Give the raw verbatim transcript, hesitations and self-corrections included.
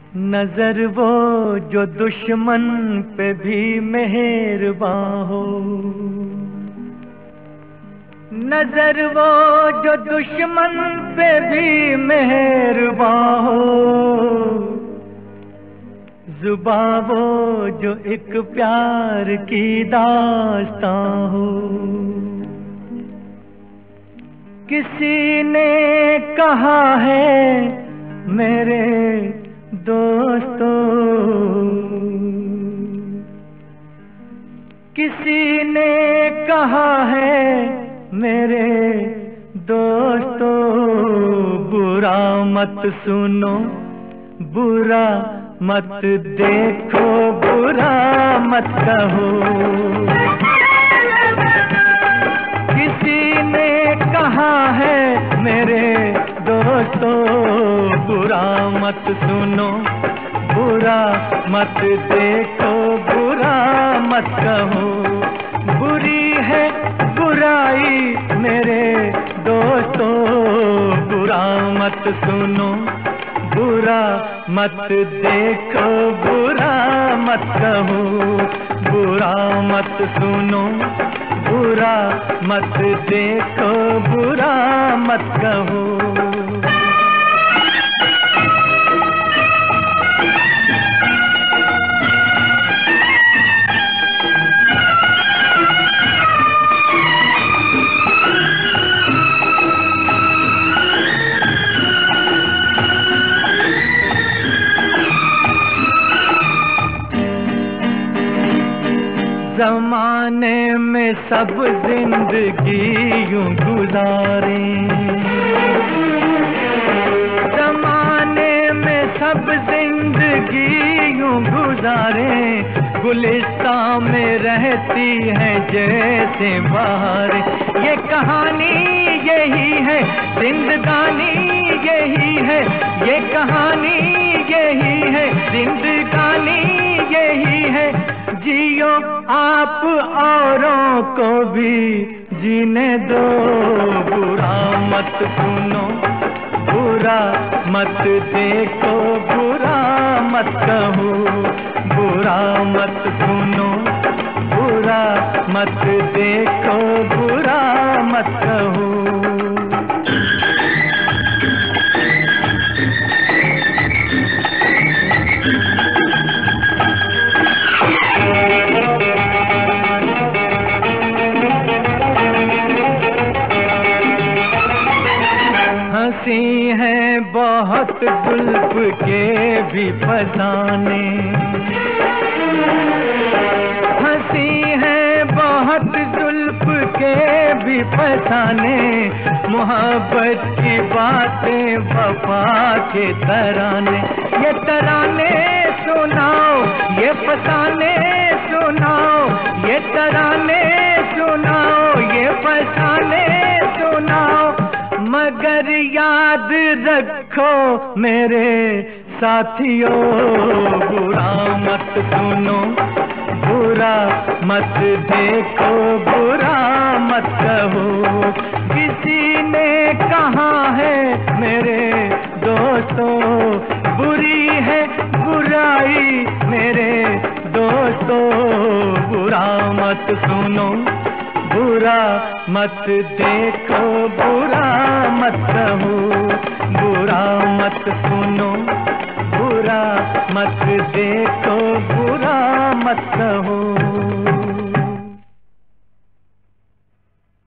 नजर वो जो दुश्मन पे भी मेहरबान हो, नजर वो जो दुश्मन पे भी मेहरबान हो, जुबां वो जो एक प्यार की दास्तां हो। किसी ने कहा है मेरे दोस्तों, किसी ने कहा है मेरे दोस्तों, बुरा मत सुनो, बुरा मत देखो, बुरा मत कहो। किसी ने कहा है मेरे दोस्तों, बुरा मत सुनो, बुरा मत देखो, बुरा मत कहो। बुरी है बुराई मेरे दोस्तों, बुरा मत सुनो, बुरा मत देखो, बुरा मत कहो। बुरा मत सुनो, बुरा मत देखो, बुरा मत कहो। ज़माने में सब जिंदगी यूं गुजारे, ज़माने में सब जिंदगी यूं गुजारे, गुलिस्तां में रहती है जैसे बहारें। ये कहानी यही है, जिंदगानी यही है, ये कहानी यही है, जिंदगानी यही है। जियो आप औरों को भी जीने दो, बुरा मत सुनो, बुरा मत देखो, बुरा मत कहो। बुरा मत सुनो, बुरा मत देखो, बुरा मत कहो। हंसी है बहुत जुल्फ के भी फसाने, हंसी है बहुत जुल्फ के भी फसाने, मोहब्बत की बातें वफा के तराने। ये तराने सुनाओ, ये फसाने सुनाओ, ये तराने सुनाओ, ये फसाने सुनाओ। मगर याद रखो मेरे साथियों, बुरा मत सुनो, बुरा मत देखो, बुरा मत कहो। किसी ने कहा है मेरे दोस्तों, बुरी है बुराई मेरे दोस्तों, बुरा मत सुनो, बुरा मत देखो, बुरा मत कहो। बुरा मत सुनो, बुरा मत देखो, बुरा मत कहो।